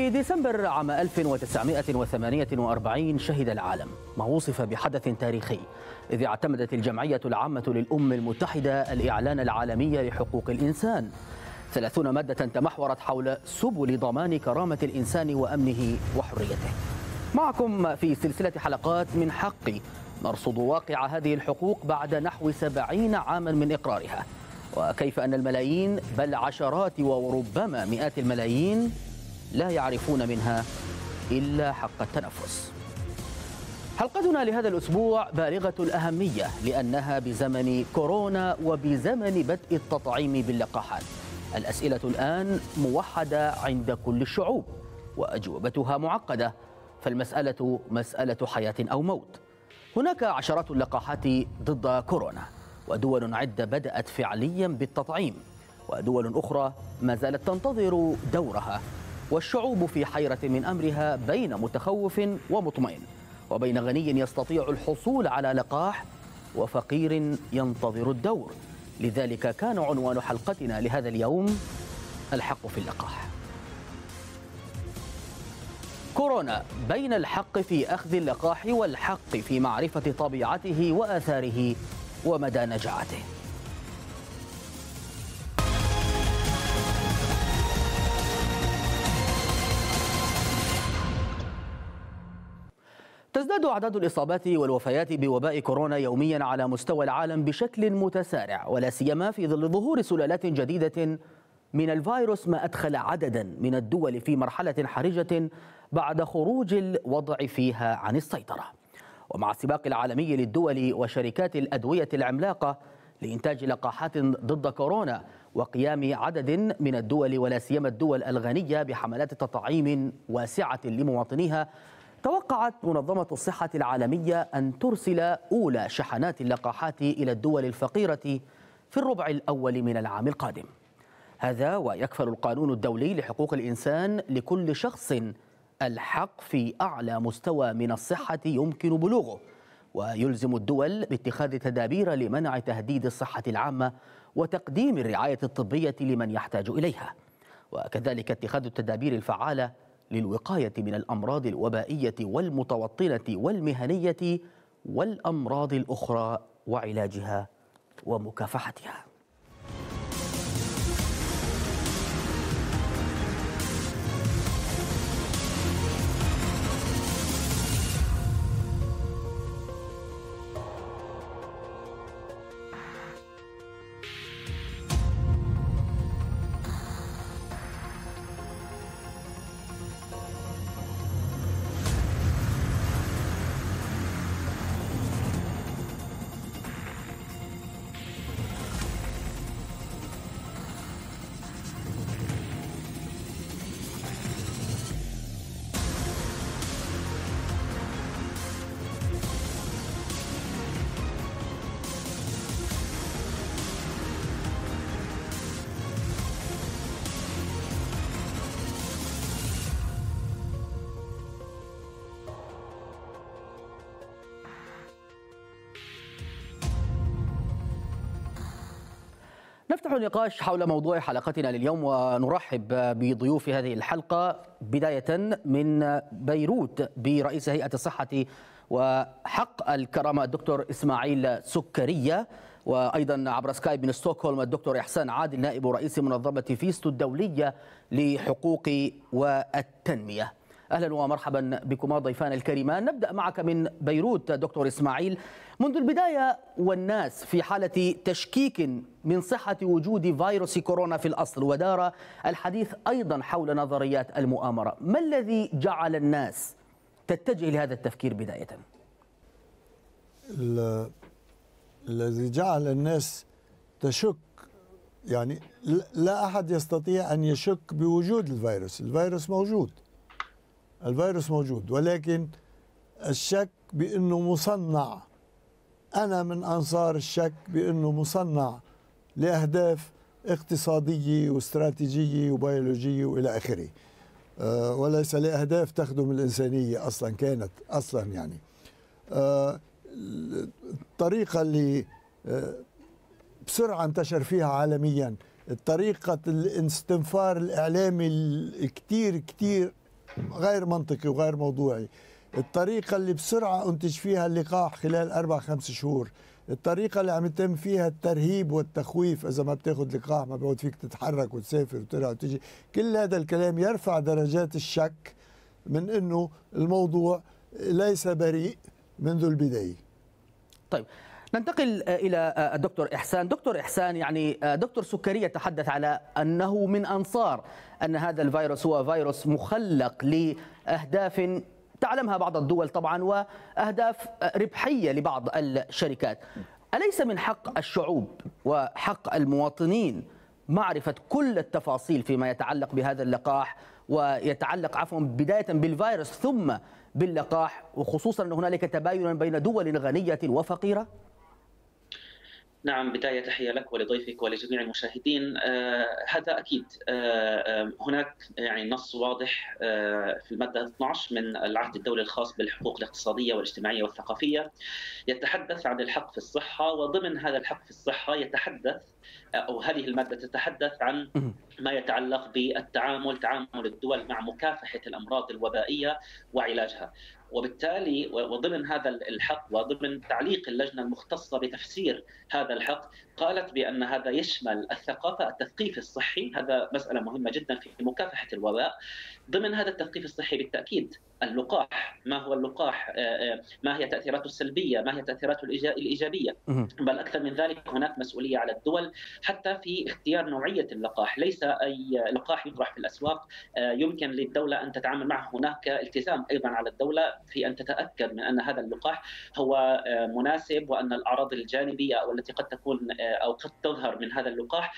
في ديسمبر عام 1948 شهد العالم ما وصف بحدث تاريخي، إذ اعتمدت الجمعية العامة للأمم المتحدة الإعلان العالمي لحقوق الإنسان. 30 مادة تمحورت حول سبل ضمان كرامة الإنسان وأمنه وحريته. معكم في سلسلة حلقات من حقي نرصد واقع هذه الحقوق بعد نحو 70 عاما من إقرارها، وكيف أن الملايين بل عشرات وربما مئات الملايين لا يعرفون منها إلا حق التنفس. حلقتنا لهذا الأسبوع بالغة الأهمية لأنها بزمن كورونا وبزمن بدء التطعيم باللقاحات. الأسئلة الآن موحدة عند كل الشعوب وأجوبتها معقدة، فالمسألة مسألة حياة أو موت. هناك عشرات اللقاحات ضد كورونا، ودول عدة بدأت فعليا بالتطعيم، ودول أخرى ما زالت تنتظر دورها، والشعوب في حيرة من أمرها بين متخوف ومطمئن، وبين غني يستطيع الحصول على لقاح وفقير ينتظر الدور. لذلك كان عنوان حلقتنا لهذا اليوم الحق في اللقاح. كورونا بين الحق في أخذ اللقاح والحق في معرفة طبيعته وآثاره ومدى نجاعته. تزداد أعداد الإصابات والوفيات بوباء كورونا يوميا على مستوى العالم بشكل متسارع، ولا سيما في ظل ظهور سلالات جديدة من الفيروس، ما أدخل عددا من الدول في مرحلة حرجة بعد خروج الوضع فيها عن السيطرة. ومع السباق العالمي للدول وشركات الأدوية العملاقة لإنتاج لقاحات ضد كورونا، وقيام عدد من الدول ولا سيما الدول الغنية بحملات تطعيم واسعة لمواطنيها، توقعت منظمة الصحة العالمية أن ترسل أولى شحنات اللقاحات إلى الدول الفقيرة في الربع الأول من العام القادم. هذا ويكفل القانون الدولي لحقوق الإنسان لكل شخص الحق في أعلى مستوى من الصحة يمكن بلوغه، ويلزم الدول باتخاذ تدابير لمنع تهديد الصحة العامة وتقديم الرعاية الطبية لمن يحتاج إليها، وكذلك اتخاذ التدابير الفعالة للوقاية من الأمراض الوبائية والمتوطنة والمهنية والأمراض الأخرى وعلاجها ومكافحتها. نفتح النقاش حول موضوع حلقتنا لليوم، ونرحب بضيوف هذه الحلقة، بداية من بيروت برئيس هيئة الصحة وحق الكرامة الدكتور إسماعيل سكرية، وأيضا عبر سكايب من ستوكهولم الدكتور إحسان عادل نائب رئيس منظمة فيستو الدولية لحقوق والتنمية. أهلا ومرحبا بكما ضيفان الكريمان. نبدأ معك من بيروت دكتور إسماعيل. منذ البداية والناس في حالة تشكيك من صحة وجود فيروس كورونا في الأصل، ودار الحديث أيضا حول نظريات المؤامرة، ما الذي جعل الناس تتجه لهذا التفكير بداية؟ الذي جعل الناس تشك، يعني لا أحد يستطيع أن يشك بوجود الفيروس. الفيروس موجود، ولكن الشك بأنه مصنع. أنا من أنصار الشك بأنه مصنع لأهداف اقتصادية واستراتيجية وبيولوجية وإلى آخره، وليس لأهداف تخدم الإنسانية أصلا يعني. الطريقة اللي بسرعة انتشر فيها عالميا، طريقة الاستنفار الإعلامي الكتير غير منطقي وغير موضوعي. الطريقة اللي بسرعة أنتج فيها اللقاح خلال 4-5 شهور، الطريقة اللي عم يتم فيها الترهيب والتخويف، إذا ما بتاخد لقاح ما بيعود فيك تتحرك وتسافر وترجع وتجي، كل هذا الكلام يرفع درجات الشك من أنه الموضوع ليس بريء منذ البداية. طيب ننتقل إلى الدكتور إحسان. دكتور إحسان، يعني دكتور سكري يتحدث على أنه من أنصار أن هذا الفيروس هو فيروس مخلق لأهداف تعلمها بعض الدول طبعا وأهداف ربحية لبعض الشركات. أليس من حق الشعوب وحق المواطنين معرفة كل التفاصيل فيما يتعلق بهذا اللقاح ويتعلق بداية بالفيروس ثم باللقاح، وخصوصا أن هنالك تباين بين دول غنية وفقيرة؟ نعم، بداية تحية لك ولضيفك ولجميع المشاهدين. هذا أكيد. هناك يعني نص واضح في المادة 12 من العهد الدولي الخاص بالحقوق الاقتصادية والاجتماعية والثقافية يتحدث عن الحق في الصحة، وضمن هذا الحق في الصحة يتحدث أو هذه المادة تتحدث عن ما يتعلق بالتعامل، تعامل الدول مع مكافحة الأمراض الوبائية وعلاجها. وبالتالي وضمن هذا الحق وضمن تعليق اللجنة المختصة بتفسير هذا الحق قالت بأن هذا يشمل الثقافة، التثقيف الصحي، هذا مسألة مهمة جدا في مكافحة الوباء. ضمن هذا التثقيف الصحي بالتأكيد اللقاح، ما هو اللقاح، ما هي تأثيراته السلبية، ما هي تأثيراته الإيجابية، بل أكثر من ذلك هناك مسؤولية على الدول حتى في اختيار نوعية اللقاح. ليس أي لقاح يطرح في الأسواق يمكن للدولة أن تتعامل معه، هناك التزام أيضا على الدولة في أن تتأكد من أن هذا اللقاح هو مناسب، وأن الأعراض الجانبية أو التي قد تكون أو قد تظهر من هذا اللقاح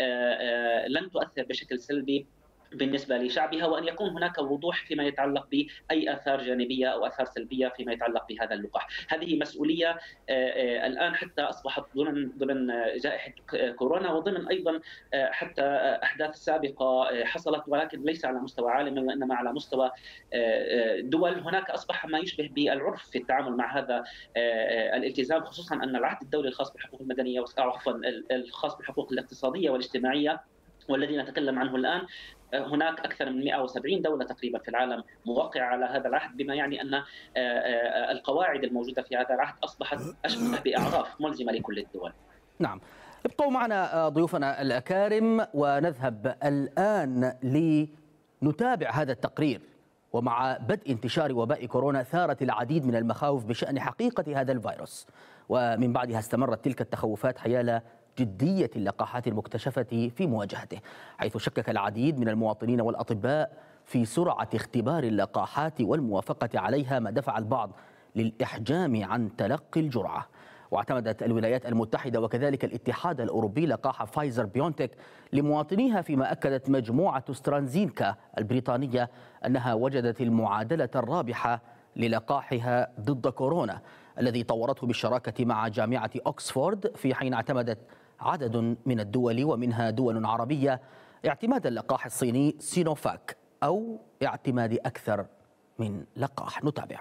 لن تؤثر بشكل سلبي بالنسبة لشعبها، وأن يكون هناك وضوح فيما يتعلق بأي آثار جانبية أو آثار سلبية فيما يتعلق بهذا اللقاح. هذه مسؤولية الآن حتى أصبحت ضمن جائحة كورونا، وضمن أيضا حتى أحداث سابقة حصلت، ولكن ليس على مستوى عالمي وإنما على مستوى دول. هناك أصبح ما يشبه بالعرف في التعامل مع هذا الالتزام، خصوصا أن العهد الدولي الخاص بالحقوق المدنية عفوا الخاص بالحقوق الاقتصادية والاجتماعية والذي نتكلم عنه الآن، هناك أكثر من 170 دولة تقريبا في العالم موقعة على هذا العهد، بما يعني أن القواعد الموجودة في هذا العهد أصبحت أشبه بأعراف ملزمة لكل الدول. نعم، ابقوا معنا ضيوفنا الأكارم ونذهب الآن لنتابع هذا التقرير. ومع بدء انتشار وباء كورونا ثارت العديد من المخاوف بشأن حقيقة هذا الفيروس، ومن بعدها استمرت تلك التخوفات حيال جدية اللقاحات المكتشفة في مواجهته، حيث شكك العديد من المواطنين والأطباء في سرعة اختبار اللقاحات والموافقة عليها، ما دفع البعض للإحجام عن تلقي الجرعة. واعتمدت الولايات المتحدة وكذلك الاتحاد الأوروبي لقاح فايزر بيونتك لمواطنيها، فيما أكدت مجموعة سترانزينكا البريطانية أنها وجدت المعادلة الرابحة للقاحها ضد كورونا الذي طورته بالشراكة مع جامعة أوكسفورد، في حين اعتمدت عدد من الدول ومنها دول عربية اعتماد اللقاح الصيني سينوفاك، أو اعتماد أكثر من لقاح. نتابع.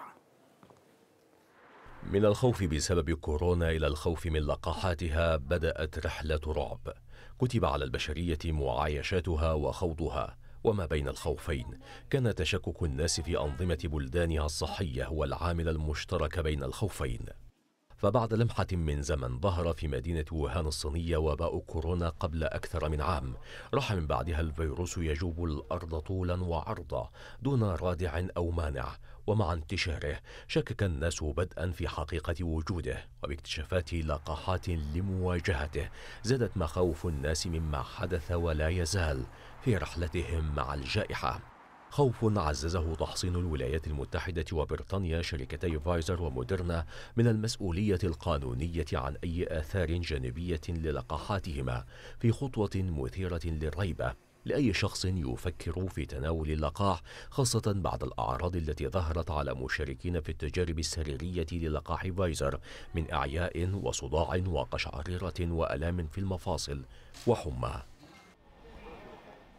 من الخوف بسبب كورونا إلى الخوف من لقاحاتها بدأت رحلة رعب كتب على البشرية معايشاتها وخوضها، وما بين الخوفين كان تشكك الناس في أنظمة بلدانها الصحية والعامل المشترك بين الخوفين. فبعد لمحة من زمن ظهر في مدينة ووهان الصينية وباء كورونا قبل أكثر من عام، راح من بعدها الفيروس يجوب الأرض طولا وعرضا دون رادع أو مانع، ومع انتشاره شكك الناس بدءا في حقيقة وجوده، وباكتشافات لقاحات لمواجهته زادت مخاوف الناس مما حدث ولا يزال في رحلتهم مع الجائحة. خوف عززه تحصين الولايات المتحدة وبريطانيا شركتي فايزر وموديرنا من المسؤولية القانونية عن أي آثار جانبية للقاحاتهما، في خطوة مثيرة للريبة لأي شخص يفكر في تناول اللقاح، خاصة بعد الأعراض التي ظهرت على مشاركين في التجارب السريرية للقاح فايزر من إعياء وصداع وقشعريرة وألام في المفاصل وحمى.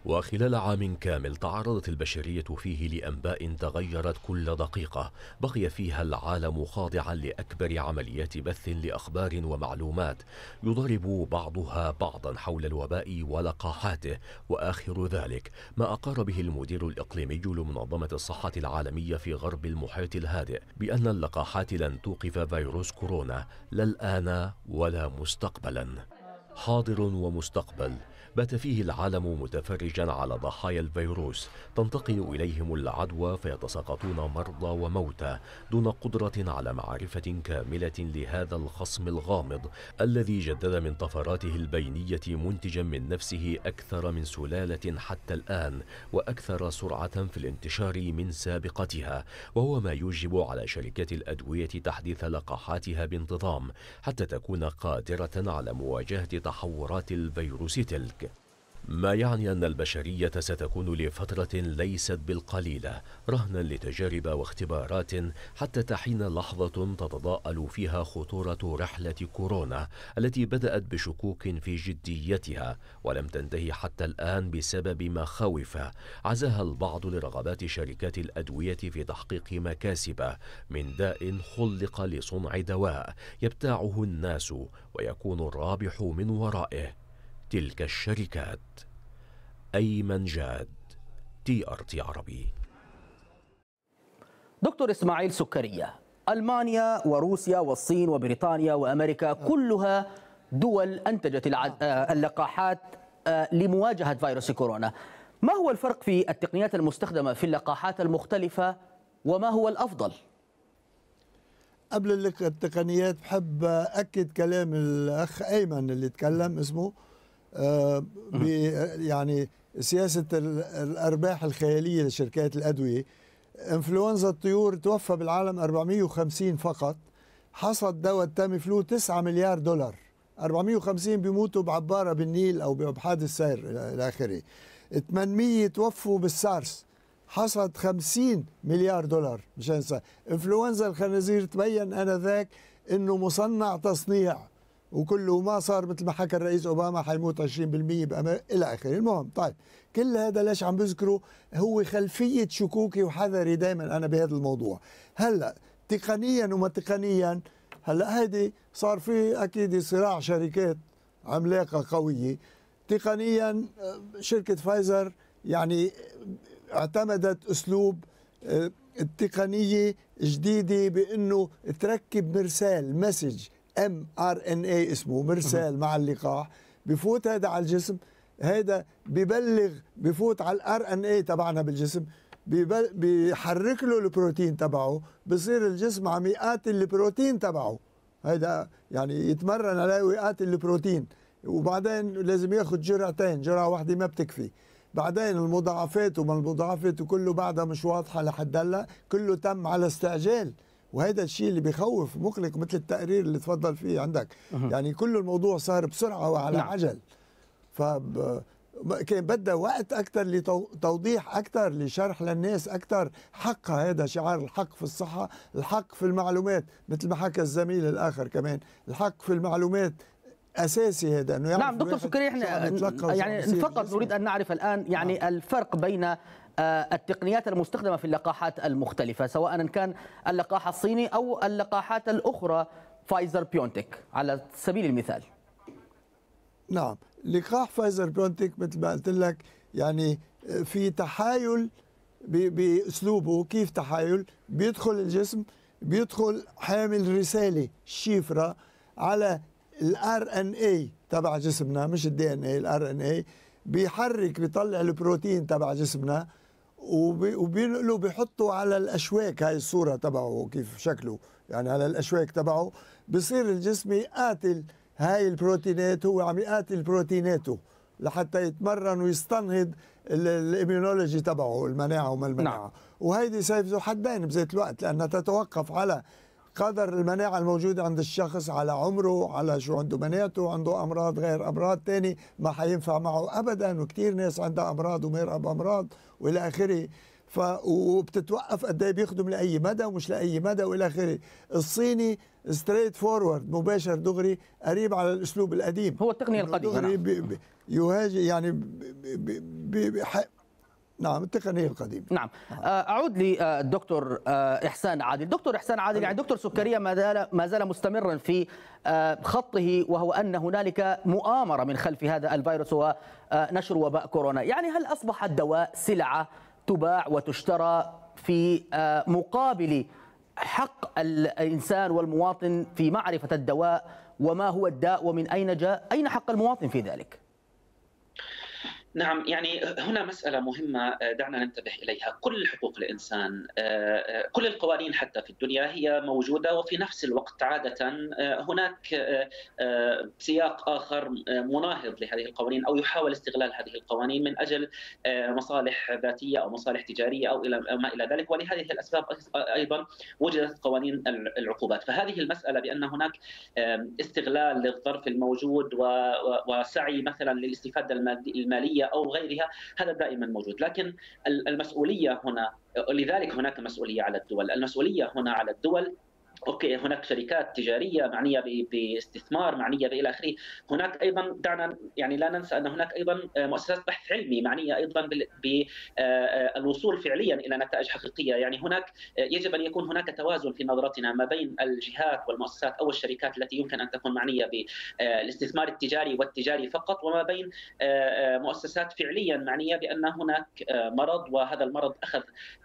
وخلال عام كامل تعرضت البشرية فيه لأنباء تغيرت كل دقيقة بقي فيها العالم خاضعا لأكبر عمليات بث لأخبار ومعلومات يضرب بعضها بعضا حول الوباء ولقاحاته. وآخر ذلك ما أقر به المدير الإقليمي لمنظمة الصحة العالمية في غرب المحيط الهادئ بأن اللقاحات لن توقف فيروس كورونا لا الآن ولا مستقبلا. حاضر ومستقبل بات فيه العالم متفرجا على ضحايا الفيروس تنتقل إليهم العدوى فيتساقطون مرضى وموتى دون قدرة على معرفة كاملة لهذا الخصم الغامض الذي جدد من طفراته البينية منتجا من نفسه أكثر من سلالة حتى الآن وأكثر سرعة في الانتشار من سابقتها، وهو ما يوجب على شركات الأدوية تحديث لقاحاتها بانتظام حتى تكون قادرة على مواجهة تحورات الفيروس تلك. ما يعني أن البشرية ستكون لفترة ليست بالقليلة رهنا لتجارب واختبارات حتى تحين لحظة تتضاءل فيها خطورة رحلة كورونا التي بدأت بشكوك في جديتها ولم تنتهي حتى الآن بسبب مخاوف عزاها البعض لرغبات شركات الأدوية في تحقيق مكاسب من داء خلق لصنع دواء يبتاعه الناس ويكون الرابح من ورائه تلك الشركات. أيمن جاد، TRT عربي. دكتور إسماعيل سكرية، ألمانيا وروسيا والصين وبريطانيا وأمريكا كلها دول أنتجت اللقاحات لمواجهة فيروس كورونا. ما هو الفرق في التقنيات المستخدمة في اللقاحات المختلفة وما هو الأفضل؟ قبل التقنيات بحب أكد كلام الأخ أيمن اللي تكلم اسمه يعني سياسة الأرباح الخيالية لشركات الأدوية. إنفلونزا الطيور توفى بالعالم 450 فقط، حصد دواء التاميفلو 9 مليار دولار، 450 بيموتوا بعبارة بالنيل أو بحادث سير إلى آخره. 800 توفوا بالسارس، حصد 50 مليار دولار مشان إنفلونزا الخنازير تبين آنذاك إنه مصنع تصنيع وكله ما صار مثل ما حكى الرئيس أوباما حيموت 20% إلى آخره. المهم طيب كل هذا ليش عم بذكره؟ هو خلفية شكوكي وحذري دائما أنا بهذا الموضوع. هلأ تقنيا وما تقنيا هلأ هيدي صار في أكيد صراع شركات عملاقة قوية. تقنيا شركة فايزر يعني اعتمدت أسلوب التقنية جديدة بأنه تركب مرسال مسج mRNA اسمه مرسال مع اللقاح، بفوت هذا على الجسم، هذا ببلغ بفوت على الRNA تبعنا بالجسم، بيحرك له البروتين تبعه، بصير الجسم عم يقاتل البروتين تبعه، هذا يعني يتمرن على ويقاتل البروتين، وبعدين لازم ياخذ جرعتين، جرعة واحدة ما بتكفي. بعدين المضاعفات وما المضاعفات وكله بعدها مش واضحة لحد هلا، كله تم على استعجال، وهذا الشيء اللي بيخوف مقلق مثل التقرير اللي تفضل فيه عندك. يعني كل الموضوع صار بسرعة وعلى عجل، كان بدها وقت أكثر لتوضيح أكثر، لشرح للناس أكثر حقها. هذا شعار الحق في الصحة، الحق في المعلومات، مثل ما حكى الزميل الآخر كمان، الحق في المعلومات أساسي. هذا إنه نعم دكتور سكري، احنا يعني فقط نريد أن نعرف الآن يعني الفرق بين التقنيات المستخدمة في اللقاحات المختلفة، سواء كان اللقاح الصيني أو اللقاحات الأخرى فايزر بيونتك على سبيل المثال. نعم، لقاح فايزر بيونتك مثل ما قلت لك يعني في تحايل بأسلوبه. كيف تحايل؟ بيدخل الجسم، بيدخل حامل رسالة شفرة على الRNA تبع جسمنا، مش الDNA، الRNA بيحرك بيطلع البروتين تبع جسمنا وبينقله بيحطه على الأشواك. هاي الصورة تبعه كيف شكله، يعني على الأشواك تبعه بصير الجسم يقاتل هاي البروتينات، هو عم يقاتل بروتيناته لحتى يتمرن ويستنهض الإيميونولوجي تبعه، المناعة وما المناعة. نعم. وهيدي سيف ذو حدين بذات الوقت، لأنها تتوقف على قدر المناعة الموجودة عند الشخص، على عمره، على شو عنده مناعته، عنده أمراض غير أمراض تاني ما حينفع معه أبدا، وكتير ناس عندها أمراض ومرقة بأمراض وإلى آخره. وبتتوقف قد ايه بيخدم لأي مدى ومش لأي مدى وإلى آخره. الصيني ستريت فورورد، مباشر دغري، قريب على الاسلوب القديم. هو التقنيه القديمه. دغري يهاجم يعني نعم التقنيه القديمه. نعم. اعود للدكتور احسان عادل. دكتور احسان عادل، يعني دكتور سكرية ما زال مستمرا في خطه، وهو ان هنالك مؤامره من خلف هذا الفيروس ونشر وباء كورونا. يعني هل اصبح الدواء سلعه تباع وتشترى في مقابل حق الانسان والمواطن في معرفه الدواء وما هو الداء ومن اين جاء؟ اين حق المواطن في ذلك؟ نعم، يعني هنا مسألة مهمة دعنا ننتبه إليها. كل حقوق الإنسان، كل القوانين حتى في الدنيا هي موجودة، وفي نفس الوقت عادة هناك سياق آخر مناهض لهذه القوانين أو يحاول استغلال هذه القوانين من أجل مصالح ذاتية أو مصالح تجارية أو ما إلى ذلك. ولهذه الأسباب أيضا وجدت قوانين العقوبات. فهذه المسألة بأن هناك استغلال للظرف الموجود وسعي مثلا للاستفادة المالية أو غيرها، هذا دائما موجود. لكن المسؤولية هنا، لذلك هناك مسؤولية على الدول. المسؤولية هنا على الدول. اوكي، هناك شركات تجاريه معنيه باستثمار، معنيه الى اخره. هناك ايضا دعنا يعني لا ننسى ان هناك ايضا مؤسسات بحث علمي معنيه ايضا بالوصول فعليا الى نتائج حقيقيه. يعني هناك يجب ان يكون هناك توازن في نظرتنا ما بين الجهات والمؤسسات او الشركات التي يمكن ان تكون معنيه بالاستثمار التجاري والتجاري فقط، وما بين مؤسسات فعليا معنيه بان هناك مرض، وهذا المرض اخذ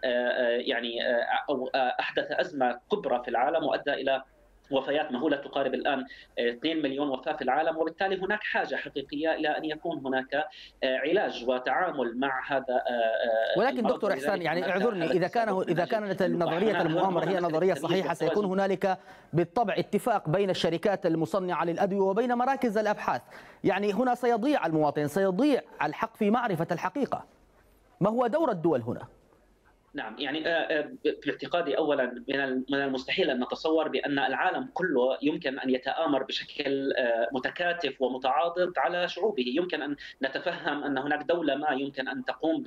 يعني او احدث ازمه كبرى في العالم وأدى إلى وفيات مهولة تقارب الآن 2 مليون وفاة في العالم. وبالتالي هناك حاجة حقيقية إلى أن يكون هناك علاج وتعامل مع هذا. ولكن دكتور إحسان، يعني اعذرني، إذا كانت نظرية المؤامرة هي نظرية صحيحة، سيكون هنالك بالطبع اتفاق بين الشركات المصنعة للأدوية وبين مراكز الأبحاث. يعني هنا سيضيع المواطن، سيضيع الحق في معرفة الحقيقة. ما هو دور الدول هنا؟ نعم، يعني في اعتقادي اولا من المستحيل ان نتصور بان العالم كله يمكن ان يتآمر بشكل متكاتف ومتعاضد على شعوبه. يمكن ان نتفهم ان هناك دوله ما يمكن ان تقوم ب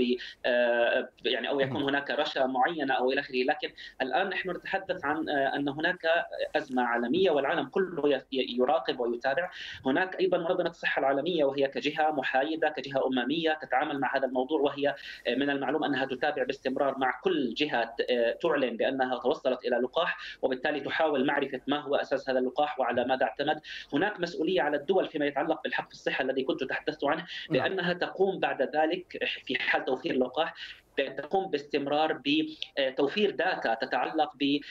يعني او يكون هناك رشا معينه او الى اخره، لكن الان نحن نتحدث عن ان هناك ازمه عالميه والعالم كله يراقب ويتابع. هناك ايضا منظمه الصحه العالميه، وهي كجهه محايده كجهه امميه تتعامل مع هذا الموضوع، وهي من المعلوم انها تتابع باستمرار مع كل جهة تعلن بأنها توصلت إلى لقاح، وبالتالي تحاول معرفة ما هو أساس هذا اللقاح وعلى ماذا اعتمد. هناك مسؤولية على الدول فيما يتعلق بالحق في الصحة الذي كنت تحدثت عنه، بأنها تقوم بعد ذلك في حال توفير اللقاح بأن تقوم باستمرار بتوفير داتا تتعلق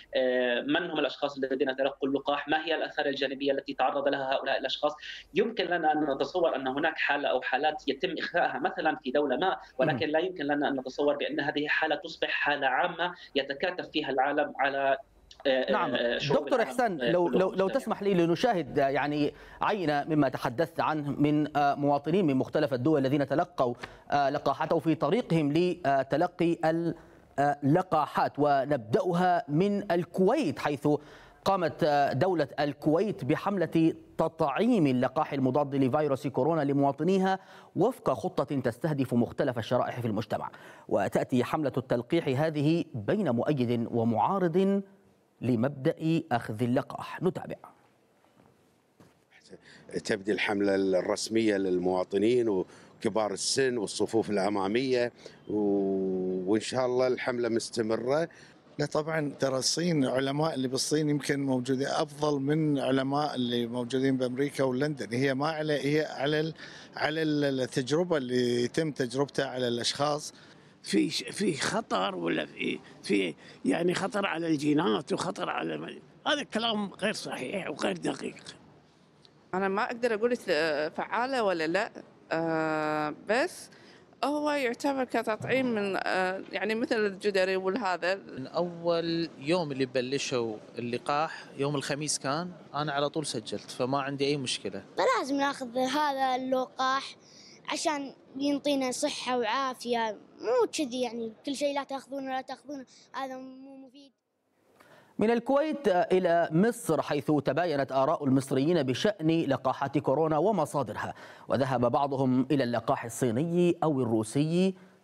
بمن هم الأشخاص الذين تلقوا اللقاح، ما هي الآثار الجانبية التي تعرض لها هؤلاء الأشخاص. يمكن لنا أن نتصور أن هناك حالة أو حالات يتم إخفائها مثلا في دولة ما، ولكن لا يمكن لنا أن نتصور بأن هذه حالة تصبح حالة عامة يتكاتف فيها العالم على. نعم دكتور إحسان، لو تسمح لي لنشاهد يعني عينة مما تحدثت عنه من مواطنين من مختلف الدول الذين تلقوا لقاحات في طريقهم لتلقي اللقاحات، ونبدأها من الكويت، حيث قامت دولة الكويت بحملة تطعيم اللقاح المضاد لفيروس كورونا لمواطنيها وفق خطة تستهدف مختلف الشرائح في المجتمع. وتأتي حملة التلقيح هذه بين مؤيد ومعارض لمبدأ أخذ اللقاح. نتابع. تبدي الحملة الرسمية للمواطنين وكبار السن والصفوف الأمامية، وإن شاء الله الحملة مستمرة. لا طبعا، ترى الصين علماء اللي بالصين يمكن موجودين أفضل من علماء اللي موجودين بأمريكا ولندن. هي ما هي على التجربة اللي يتم تجربتها على الأشخاص. في خطر، ولا في يعني خطر على الجينات وخطر على هذا الكلام غير صحيح وغير دقيق. أنا ما أقدر أقول فعالة ولا لا، بس هو يعتبر كتطعيم من يعني مثل الجدري والهذا. من أول يوم اللي بلشوا اللقاح يوم الخميس كان أنا على طول سجلت، فما عندي أي مشكلة. فلازم ناخذ هذا اللقاح عشان ينطينا صحة وعافية، مو كذي يعني كل شيء لا تاخذونه لا تاخذونه، هذا مو مفيد. من الكويت إلى مصر، حيث تباينت آراء المصريين بشأن لقاحات كورونا ومصادرها، وذهب بعضهم إلى اللقاح الصيني أو الروسي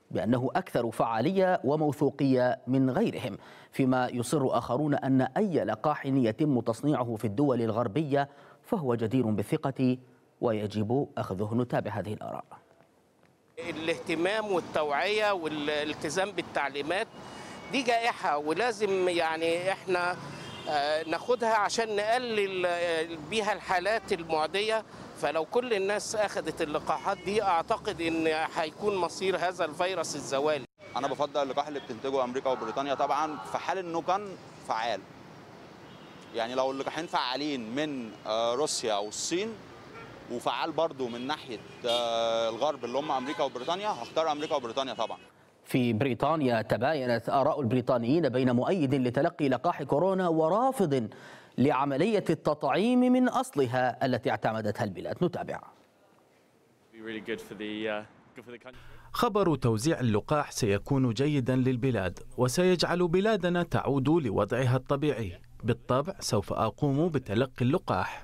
بأنه أكثر فعالية وموثوقية من غيرهم، فيما يصر آخرون أن أي لقاح يتم تصنيعه في الدول الغربية فهو جدير بالثقة ويجب أخذه. نتابع هذه الآراء. الاهتمام والتوعية والالتزام بالتعليمات دي جائحة، ولازم يعني احنا ناخدها عشان نقلل بيها الحالات المعدية. فلو كل الناس أخذت اللقاحات دي أعتقد إن هيكون مصير هذا الفيروس الزوالي. أنا بفضل اللقاح اللي بتنتجه أمريكا وبريطانيا طبعا في حال إنه كان فعال. يعني لو اللقاحين فعالين من روسيا أو الصين وفعال برضو من ناحية الغرب اللي هم أمريكا وبريطانيا، هختار أمريكا وبريطانيا طبعا. في بريطانيا تباينت آراء البريطانيين بين مؤيد لتلقي لقاح كورونا ورافض لعملية التطعيم من أصلها التي اعتمدتها البلاد. نتابع. خبر توزيع اللقاح سيكون جيدا للبلاد وسيجعل بلادنا تعود لوضعها الطبيعي. بالطبع سوف أقوم بتلقي اللقاح.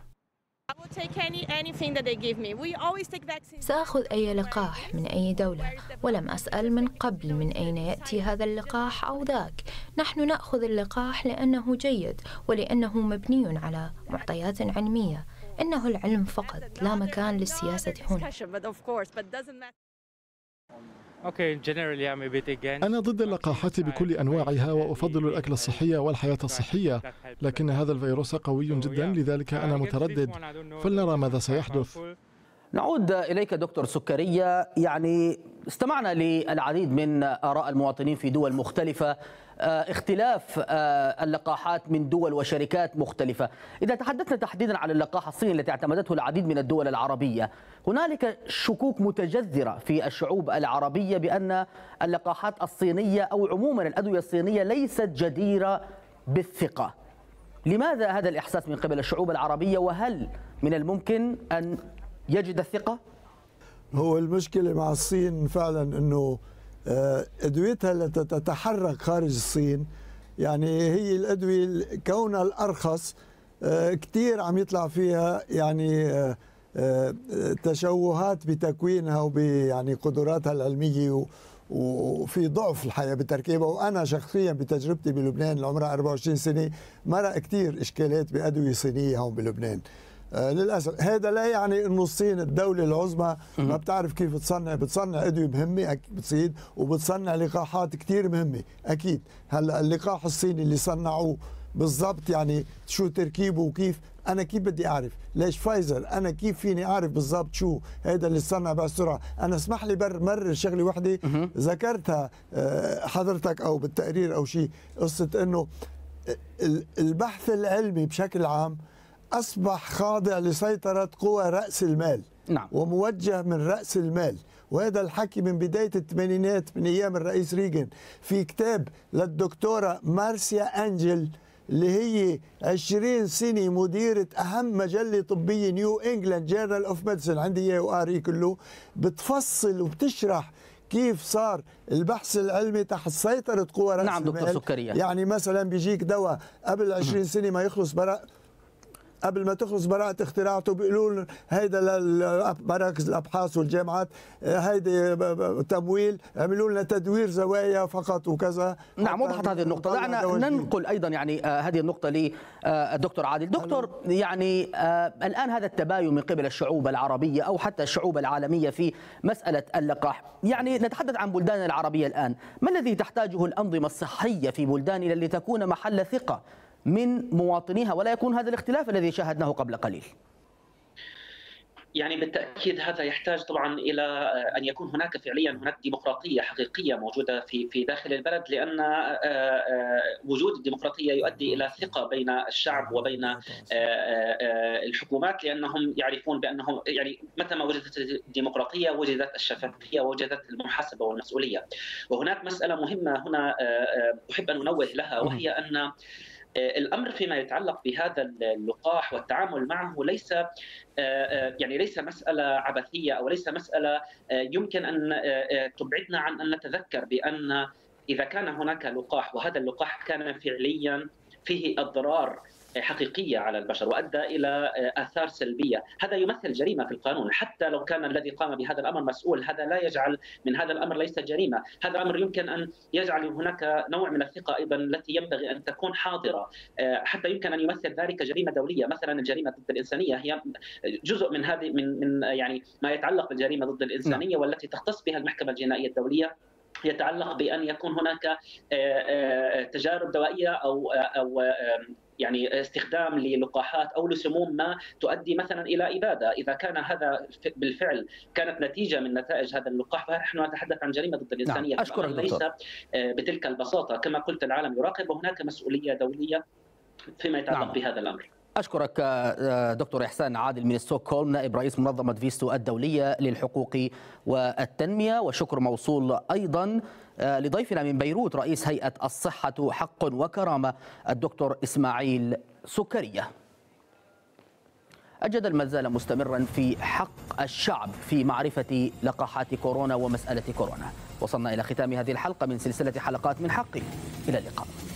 سأخذ أي لقاح من أي دولة، ولم أسأل من قبل من أين يأتي هذا اللقاح أو ذاك. نحن نأخذ اللقاح لأنه جيد ولأنه مبني على معطيات علمية. إنه العلم فقط، لا مكان للسياسة هنا. أنا ضد اللقاحات بكل أنواعها وأفضل الأكل الصحي والحياة الصحية، لكن هذا الفيروس قوي جدا، لذلك أنا متردد. فلنرى ماذا سيحدث. نعود إليك دكتور سكرية. يعني استمعنا للعديد من آراء المواطنين في دول مختلفة، اختلاف اللقاحات من دول وشركات مختلفة. إذا تحدثنا تحديدا عن اللقاح الصيني التي اعتمدته العديد من الدول العربية، هنالك شكوك متجذرة في الشعوب العربية بأن اللقاحات الصينية أو عموما الأدوية الصينية ليست جديرة بالثقة. لماذا هذا الإحساس من قبل الشعوب العربية، وهل من الممكن أن يجد الثقة؟ هو المشكلة مع الصين فعلا أنه أدويتها التي تتحرك خارج الصين، يعني هي الأدوية كونها الأرخص كتير عم يطلع فيها يعني تشوهات بتكوينها يعني قدراتها العلمية، وفي ضعف الحقيقة بتركيبها. وأنا شخصيا بتجربتي بلبنان اللي عمرها 24 سنة مرق كتير إشكالات بأدوية صينية هون بلبنان. للأسف هذا لا يعني أنه الصين الدولة العظمى ما بتعرف كيف بتصنع أدوية مهمة بتصيد، وبتصنع لقاحات كتير مهمة أكيد. هلا اللقاح الصيني اللي صنعوه بالضبط يعني شو تركيبه وكيف، أنا كيف بدي أعرف؟ ليش فايزر؟ أنا كيف فيني أعرف بالضبط شو هذا اللي صنع بسرعة؟ أنا اسمح لي مرر شغلة واحدة ذكرتها حضرتك أو بالتقرير أو شيء، قصة أنه البحث العلمي بشكل عام أصبح خاضع لسيطرة قوى رأس المال. نعم. وموجه من رأس المال، وهذا الحكي من بداية الثمانينات من أيام الرئيس ريغن. في كتاب للدكتورة مارسيا أنجل اللي هي 20 سنة مديرة أهم مجلة طبية نيو إنجلاند جورنال أوف ميديسن، عندي إياه وقاريه كله، بتفصل وبتشرح كيف صار البحث العلمي تحت سيطرة قوى رأس المال. نعم دكتور سكرية. يعني مثلا بيجيك دواء قبل 20 سنة ما يخلص قبل ما تخلص براءة اختراعته بيقولوا لنا هيدا لمراكز الابحاث والجامعات، هيدا تمويل، عملوا لنا تدوير زوايا فقط وكذا. نعم وضحت هذه النقطة. دعنا ننقل ايضا يعني هذه النقطة للدكتور عادل. دكتور، يعني الان هذا التباين من قبل الشعوب العربية او حتى الشعوب العالمية في مسألة اللقاح، يعني نتحدث عن بلداننا العربية الان، ما الذي تحتاجه الأنظمة الصحية في بلداننا لتكون محل ثقة من مواطنيها ولا يكون هذا الاختلاف الذي شاهدناه قبل قليل؟ يعني بالتأكيد هذا يحتاج طبعا إلى أن يكون هناك ديمقراطية حقيقية موجودة في داخل البلد، لأن وجود الديمقراطية يؤدي إلى ثقة بين الشعب وبين الحكومات، لأنهم يعرفون بأنهم يعني متى ما وجدت الديمقراطية وجدت الشفافية ووجدت المحاسبة والمسؤولية. وهناك مسألة مهمة هنا أحب أن أنوه لها، وهي أن الأمر فيما يتعلق بهذا اللقاح والتعامل معه ليس مسألة عبثية أو ليس مسألة يمكن أن تبعدنا عن أن نتذكر بأن إذا كان هناك لقاح وهذا اللقاح كان فعليا فيه أضرار حقيقية على البشر وأدى إلى آثار سلبية. هذا يمثل جريمة في القانون، حتى لو كان الذي قام بهذا الأمر مسؤول، هذا لا يجعل من هذا الأمر ليس جريمة. هذا الأمر يمكن أن يجعل هناك نوع من الثقة أيضا التي ينبغي أن تكون حاضرة، حتى يمكن أن يمثل ذلك جريمة دولية. مثلا الجريمة ضد الإنسانية هي جزء من هذه من يعني ما يتعلق بالجريمة ضد الإنسانية، والتي تختص بها المحكمة الجنائية الدولية، يتعلق بأن يكون هناك تجارب دوائية أو يعني استخدام للقاحات أو لسموم ما تؤدي مثلا إلى إبادة. إذا كان هذا بالفعل كانت نتيجة من نتائج هذا اللقاح، فنحن نتحدث عن جريمة ضد الإنسانية. أشكرك ليس بتلك البساطة. كما قلت العالم يراقب، وهناك مسؤولية دولية فيما يتعلق بهذا الأمر. أشكرك دكتور إحسان عادل من ستوكهولم، نائب رئيس منظمة فيستو الدولية للحقوق والتنمية. وشكر موصول أيضا لضيفنا من بيروت رئيس هيئة الصحة حق وكرامة الدكتور إسماعيل سكرية. الجدل ما زال مستمرا في حق الشعب في معرفة لقاحات كورونا ومسألة كورونا. وصلنا إلى ختام هذه الحلقة من سلسلة حلقات من حقي. إلى اللقاء.